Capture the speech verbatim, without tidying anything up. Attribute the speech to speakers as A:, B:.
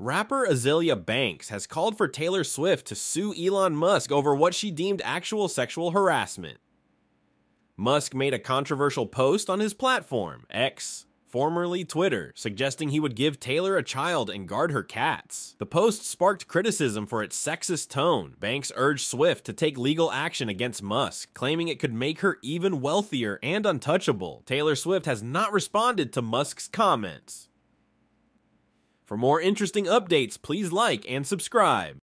A: Rapper Azealia Banks has called for Taylor Swift to sue Elon Musk over what she deemed actual sexual harassment. Musk made a controversial post on his platform, X, formerly Twitter, suggesting he would give Taylor a child and guard her cats. The post sparked criticism for its sexist tone. Banks urged Swift to take legal action against Musk, claiming it could make her even wealthier and untouchable. Taylor Swift has not responded to Musk's comments. For more interesting updates, please like and subscribe.